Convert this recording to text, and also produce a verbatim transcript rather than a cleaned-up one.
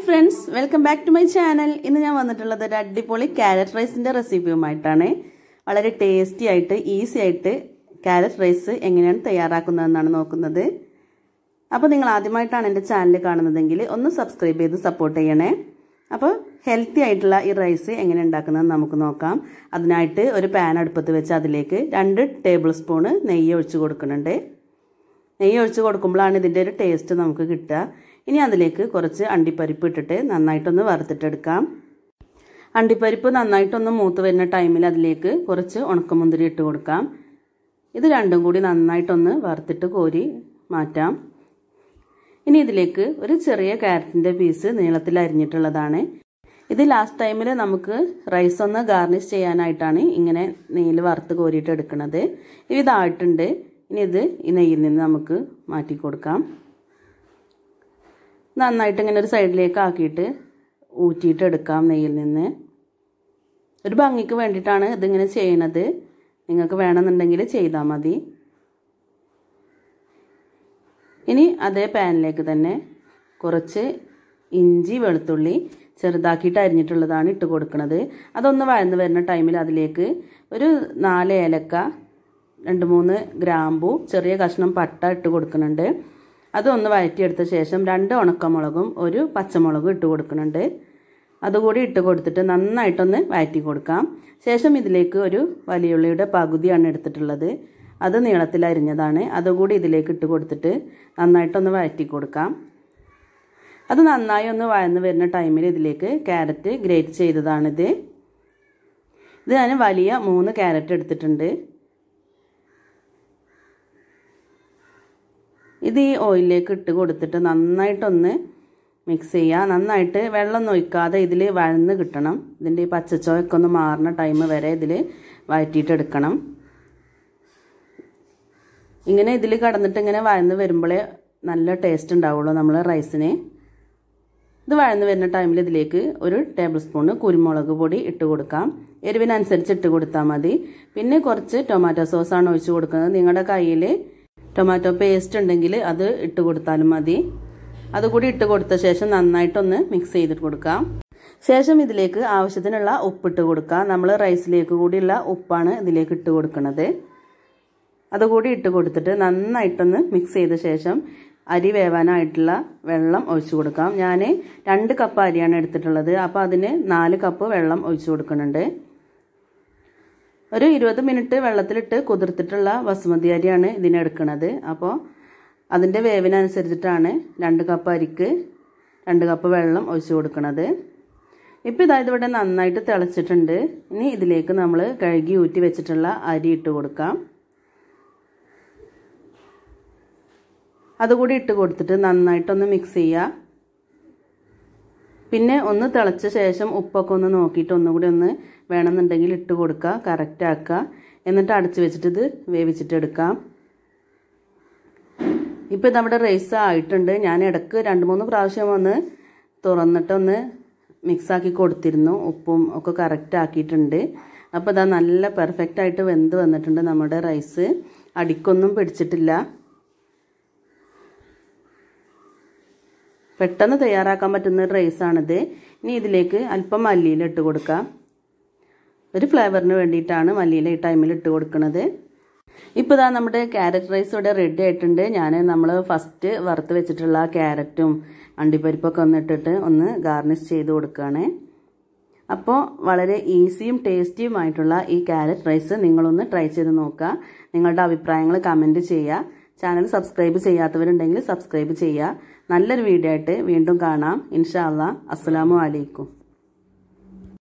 Hi friends, welcome back to my channel. ഇന്ന് ഞാൻ വന്നിട്ടുള്ളത് ഒരു അടിപൊളി കാരറ്റ് റൈസിന്റെ റെസിപ്പിയുമായിട്ടാണ്. വളരെ ടേസ്റ്റി ആയിട്ട് ഈസി ആയിട്ട് കാരറ്റ് റൈസ് എങ്ങനെയാണ് തയ്യാറാക്കുന്നതെന്നാണ് നോക്കുന്നത്. അപ്പോൾ നിങ്ങൾ ആദ്യമായിട്ടാണ് എൻ്റെ ചാനൽ കാണുന്നതെങ്കിൽ ഒന്ന് സബ്സ്ക്രൈബ് ചെയ്ത് സപ്പോർട്ട് ചെയ്യണേ. അപ്പോൾ ഹെൽത്തി ആയിട്ടുള്ള ഈ റൈസ് എങ്ങനെ ഉണ്ടാക്കുന്നതെന്ന് നമുക്ക് നോക്കാം. അതിനായിട്ട് ഒരു പാൻ അടുപ്പത്ത് വെച്ച് അതിലേക്ക് രണ്ട് ടേബിൾ സ്പൂൺ നെയ്യ് ഒഴിച്ച് കൊടുക്കുന്നുണ്ട്. നെയ്യ് ഒഴിച്ച് കൊടുക്കുമ്പോഴാണ് ഇതിൻ്റെ ഒരു ടേസ്റ്റ് നമുക്ക് കിട്ടുക. ഇനി അതിലേക്ക് കുറച്ച് അണ്ടിപ്പരിപ്പ് ഇട്ടിട്ട് നന്നായിട്ടൊന്ന് വറുത്തിട്ടെടുക്കാം. അണ്ടിപ്പരിപ്പ് നന്നായിട്ടൊന്ന് മൂത്ത് വരുന്ന ടൈമിൽ അതിലേക്ക് കുറച്ച് ഉണക്കമുന്തിരി ഇട്ട് കൊടുക്കാം. ഇത് രണ്ടും കൂടി നന്നായിട്ടൊന്ന് വറുത്തിട്ട് കോരി മാറ്റാം. ഇനി ഇതിലേക്ക് ഒരു ചെറിയ ക്യാരറ്റിൻ്റെ പീസ് നീളത്തിൽ അരിഞ്ഞിട്ടുള്ളതാണ്. ഇത് ലാസ്റ്റ് ടൈമിൽ നമുക്ക് റൈസ് ഒന്ന് ഗാർണിഷ് ചെയ്യാനായിട്ടാണ് ഇങ്ങനെ നെയ്യിൽ വറുത്ത് കോരിയിട്ട് എടുക്കുന്നത്. ഇതായിട്ടുണ്ട്. ഇനി ഇത് ഈ നെയ്യിൽ നിന്ന് നമുക്ക് മാറ്റി കൊടുക്കാം. നന്നായിട്ട് ഇങ്ങനെ ഒരു സൈഡിലേക്ക് ആക്കിയിട്ട് ഊറ്റിയിട്ട് എടുക്കാം നെയ്യിൽ നിന്ന്. ഒരു ഭംഗിക്ക് വേണ്ടിയിട്ടാണ് ഇതിങ്ങനെ ചെയ്യണത്. നിങ്ങൾക്ക് വേണമെന്നുണ്ടെങ്കിൽ ചെയ്താൽ മതി. ഇനി അതേ പാനിലേക്ക് തന്നെ കുറച്ച് ഇഞ്ചി വെളുത്തുള്ളി ചെറുതാക്കിയിട്ട് അരിഞ്ഞിട്ടുള്ളതാണ് ഇട്ട് കൊടുക്കുന്നത്. അതൊന്ന് വഴന്ന് വരുന്ന ടൈമിൽ അതിലേക്ക് ഒരു നാല് ഏലക്ക, രണ്ട് മൂന്ന് ഗ്രാമ്പൂ, ചെറിയ കഷ്ണം പട്ട ഇട്ട് കൊടുക്കുന്നുണ്ട്. അതൊന്ന് വഴറ്റിയെടുത്ത ശേഷം രണ്ട് ഉണക്കമുളകും ഒരു പച്ചമുളകും ഇട്ട് കൊടുക്കുന്നുണ്ട്. അതുകൂടി ഇട്ട് കൊടുത്തിട്ട് നന്നായിട്ടൊന്ന് വഴറ്റി കൊടുക്കാം. ശേഷം ഇതിലേക്ക് ഒരു വലിയുള്ളിയുടെ പകുതിയാണ് എടുത്തിട്ടുള്ളത്. അത് നീളത്തിൽ അരിഞ്ഞതാണ്. അതുകൂടി ഇതിലേക്ക് ഇട്ട് കൊടുത്തിട്ട് നന്നായിട്ടൊന്ന് വഴറ്റി കൊടുക്കാം. അത് നന്നായി ഒന്ന് വഴന്ന് വരുന്ന ടൈമിൽ ഇതിലേക്ക് ക്യാരറ്റ് ഗ്രേറ്റ് ചെയ്തതാണിത്. ഇത് ഞാൻ വലിയ മൂന്ന് ക്യാരറ്റ് എടുത്തിട്ടുണ്ട്. ഇത് ഈ ഓയിലിലേക്ക് ഇട്ട് കൊടുത്തിട്ട് നന്നായിട്ടൊന്ന് മിക്സ് ചെയ്യുക. നന്നായിട്ട് വെള്ളം ഒഴിക്കാതെ ഇതിൽ വഴന്ന് കിട്ടണം. ഇതിൻ്റെ ഈ പച്ചച്ചോയൊക്കെ ഒന്ന് മാറുന്ന ടൈം വരെ ഇതിൽ വഴറ്റിയിട്ടെടുക്കണം. ഇങ്ങനെ ഇതിൽ കടന്നിട്ട് ഇങ്ങനെ വഴന്ന് വരുമ്പോഴേ നല്ല ടേസ്റ്റ് ഉണ്ടാവുള്ളൂ നമ്മൾ റൈസിന്. ഇത് വഴന്ന് വരുന്ന ടൈമിൽ ഇതിലേക്ക് ഒരു ടേബിൾ സ്പൂണ് കുരുമുളക് പൊടി ഇട്ട് കൊടുക്കാം. എരിവിനനുസരിച്ച് ഇട്ട് കൊടുത്താൽ മതി. പിന്നെ കുറച്ച് ടൊമാറ്റോ സോസാണ് ഒഴിച്ച് കൊടുക്കുന്നത്. നിങ്ങളുടെ കയ്യിൽ ടൊമാറ്റോ പേസ്റ്റ് ഉണ്ടെങ്കിൽ അത് ഇട്ട് കൊടുത്താലും മതി. അതുകൂടി ഇട്ട് കൊടുത്ത ശേഷം നന്നായിട്ടൊന്ന് മിക്സ് ചെയ്തിട്ട് കൊടുക്കാം. ശേഷം ഇതിലേക്ക് ആവശ്യത്തിനുള്ള ഉപ്പിട്ട് കൊടുക്കാം. നമ്മൾ റൈസിലേക്ക് കൂടിയുള്ള ഉപ്പാണ് ഇതിലേക്ക് ഇട്ട് കൊടുക്കുന്നത്. അതുകൂടി ഇട്ട് കൊടുത്തിട്ട് നന്നായിട്ടൊന്ന് മിക്സ് ചെയ്ത ശേഷം അരി വേവാനായിട്ടുള്ള വെള്ളം ഒഴിച്ചു കൊടുക്കാം. ഞാൻ രണ്ട് കപ്പ് അരിയാണ് എടുത്തിട്ടുള്ളത്. അപ്പോൾ അതിന് നാല് കപ്പ് വെള്ളം ഒഴിച്ചു കൊടുക്കുന്നുണ്ട്. ഒരു ഇരുപത് മിനിറ്റ് വെള്ളത്തിലിട്ട് കുതിർത്തിട്ടുള്ള ബസുമതി അരിയാണ് ഇതിനെടുക്കുന്നത്. അപ്പോൾ അതിൻ്റെ വേവിനനുസരിച്ചിട്ടാണ് രണ്ട് കപ്പ് അരിക്ക് രണ്ട് കപ്പ് വെള്ളം ഒഴിച്ചു കൊടുക്കുന്നത്. ഇപ്പോൾ ഇതായത് ഇവിടെ നന്നായിട്ട് തിളച്ചിട്ടുണ്ട്. ഇനി ഇതിലേക്ക് നമ്മൾ കഴുകി ഊറ്റി വെച്ചിട്ടുള്ള അരി ഇട്ട് കൊടുക്കാം. അതുകൂടി ഇട്ട് കൊടുത്തിട്ട് നന്നായിട്ടൊന്ന് മിക്സ് ചെയ്യുക. പിന്നെ ഒന്ന് തിളച്ച ശേഷം ഉപ്പൊക്കെ ഒന്ന് നോക്കിയിട്ട് ഒന്നുകൂടി ഒന്ന് വേണമെന്നുണ്ടെങ്കിൽ ഇട്ട് കൊടുക്കുക, കറക്റ്റ് ആക്കുക. എന്നിട്ട് അടച്ച് വെച്ചിട്ട് ഇത് വേവിച്ചിട്ടെടുക്കാം. ഇപ്പോൾ നമ്മുടെ റൈസ് ആയിട്ടുണ്ട്. ഞാൻ ഇടയ്ക്ക് രണ്ട് മൂന്ന് പ്രാവശ്യം ഒന്ന് തുറന്നിട്ടൊന്ന് മിക്സാക്കി കൊടുത്തിരുന്നു. ഉപ്പും ഒക്കെ കറക്റ്റ് ആക്കിയിട്ടുണ്ട്. അപ്പോൾ ഇതാ നല്ല പെർഫെക്റ്റ് ആയിട്ട് വെന്ത് വന്നിട്ടുണ്ട്. നമ്മുടെ റൈസ് അടിക്കൊന്നും പിടിച്ചിട്ടില്ല. പെട്ടെന്ന് തയ്യാറാക്കാൻ പറ്റുന്ന ഒരു റൈസാണിത്. ഇനി ഇതിലേക്ക് അല്പം മല്ലിയില ഇട്ട് കൊടുക്കാം. ഒരു ഫ്ലേവറിന് വേണ്ടിയിട്ടാണ് മല്ലിയില ഈ ടൈമിൽ ഇട്ട് കൊടുക്കുന്നത്. ഇപ്പോൾ ഇതാ നമ്മുടെ ക്യാരറ്റ് റൈസ് ഇവിടെ റെഡി ആയിട്ടുണ്ട്. ഞാൻ നമ്മൾ ഫസ്റ്റ് വറുത്ത് വെച്ചിട്ടുള്ള ക്യാരറ്റും അണ്ടിപ്പരിപ്പൊക്കെ ഒന്ന് ഇട്ടിട്ട് ഒന്ന് ഗാർണിഷ് ചെയ്ത് കൊടുക്കുകയാണ്. അപ്പോൾ വളരെ ഈസിയും ടേസ്റ്റിയുമായിട്ടുള്ള ഈ ക്യാരറ്റ് റൈസ് നിങ്ങളൊന്ന് ട്രൈ ചെയ്ത് നോക്കുക. നിങ്ങളുടെ അഭിപ്രായങ്ങൾ കമൻറ്റ് ചെയ്യുക. ചാനൽ സബ്സ്ക്രൈബ് ചെയ്യാത്തവരുണ്ടെങ്കിൽ സബ്സ്ക്രൈബ് ചെയ്യുക. നല്ലൊരു വീഡിയോ ആയിട്ട് വീണ്ടും കാണാം. ഇൻഷാ അല്ലാഹ്. അസ്സലാമു അലൈക്കും.